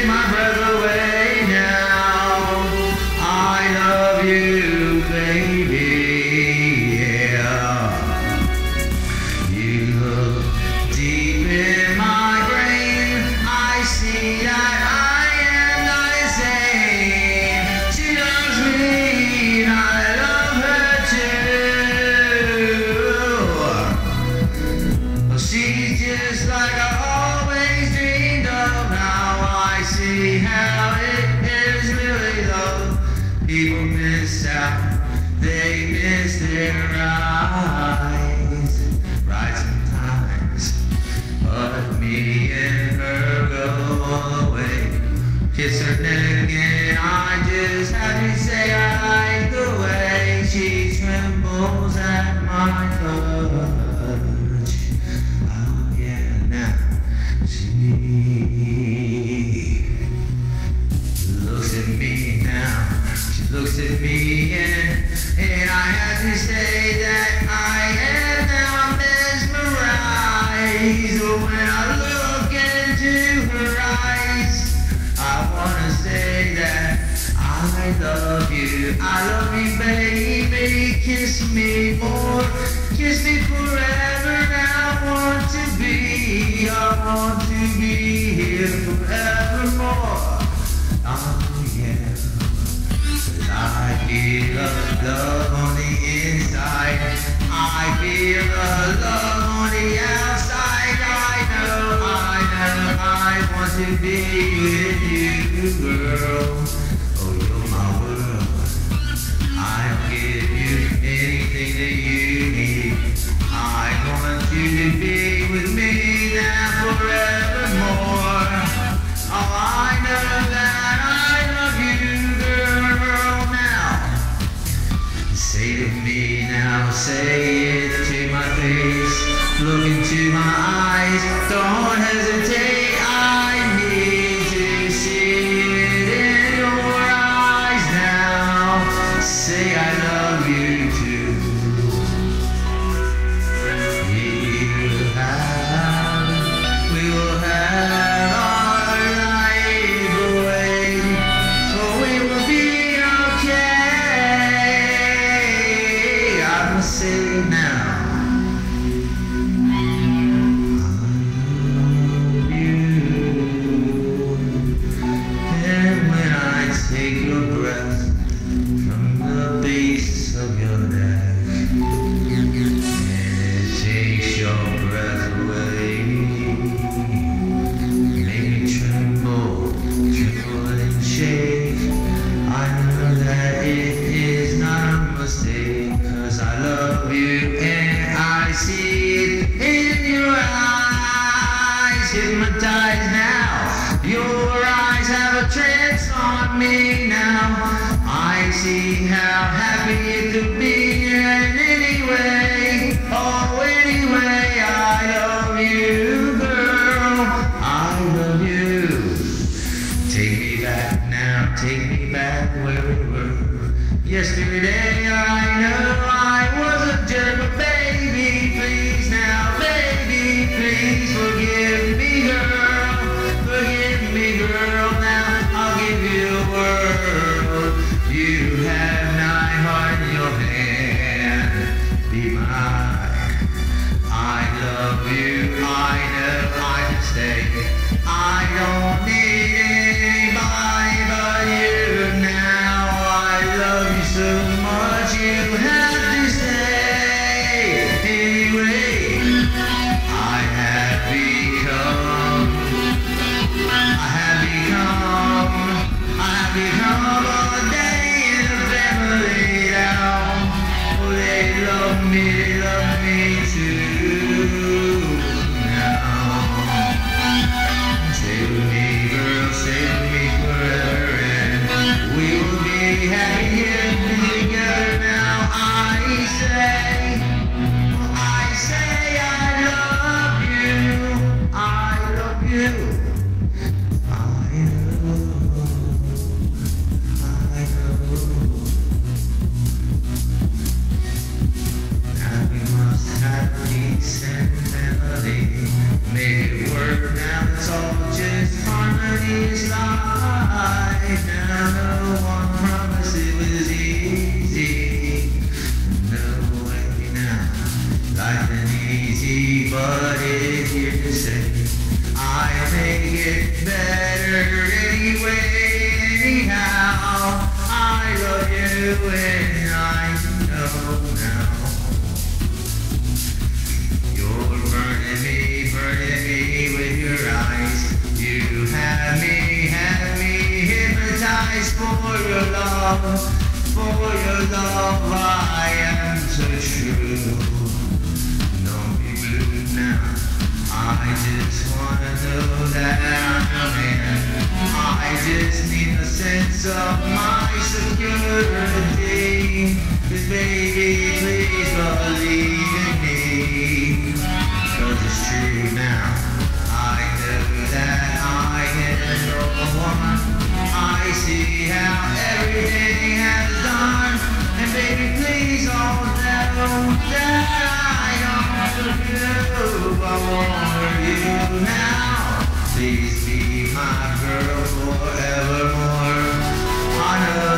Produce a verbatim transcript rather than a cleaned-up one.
my breath away now. I love you, baby, yeah. You look deep in my brain. I see that I am not insane. She loves me and I love her too. She's just like I always dreamed of. Now I see how it is really love. People miss out, they miss their eyes. Right sometimes, but me and her go away. Kiss her neck and I just have to say I like the way she trembles at my touch. Oh yeah, now she looks at me now. She looks at me and, and I have to say that I am now mesmerized. When I look into her eyes, I wanna say that I love you. I love you, baby. Kiss me more, kiss me forever. I want to be, I want to be here forevermore. Oh yeah. I feel a love on the inside. I feel a love on the outside. I know, I know, I want to be with you, girl. Oh, you're my world. I'll give you anything that you need. I want you to be with me now forevermore. Oh, I know that I love you, girl, now. Say to me now, say it to my face. Look into my eyes, don't hesitate. I need to see it in your eyes now. Say I love you too. We'll have, we will have our life away. Oh, we will be okay. I must say now. Take your breath from the base of your neck, and it takes your breath away. Make me tremble, tremble and shake. I know that it is not a mistake, 'cause I love you and I see it in your eyes. Hypnotized now, your eyes have a trance on me now. I see how happy it could be, and anyway, oh anyway, I love you, girl, I love you. Take me back now, take me back where we were. Yesterday I know I was a jerk, but baby, please now, baby, please forgive me, girl, forgive me, girl, now I'll give you a world. You have my heart in your hand, be mine. I love you, I know I can stay. I don't need anybody but you now. I love you so much, you have to stay. Anyway, I have become, I have become, I have become a day in the family now. Oh, they love me, they love me too now. Stay with me, girl, stay with me forever, and we will be happy here together now. I say, I say I love you, I love you. I know, I know. better anyway, anyhow. I love you and I know now. You're burning me, burning me with your eyes. You have me, have me hypnotized for your love, for your love. I am so true. Don't be blue now. I just wanna know that I'm a man. I just need a sense of my security. 'Cause baby, please believe in me. 'Cause it's true now. I know that I can go on. I see how everything has done. And baby, please don't know that I don't do. I want you now. Please be my girl forevermore. I know